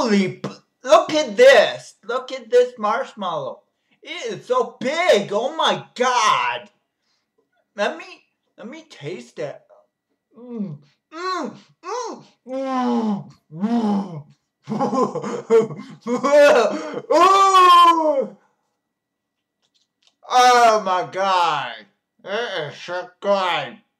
Look at this. Look at this marshmallow. It is so big. Oh my God. Let me taste it. Mm, mm, mm, mm, mm. Ooh. Oh my God. It is so good.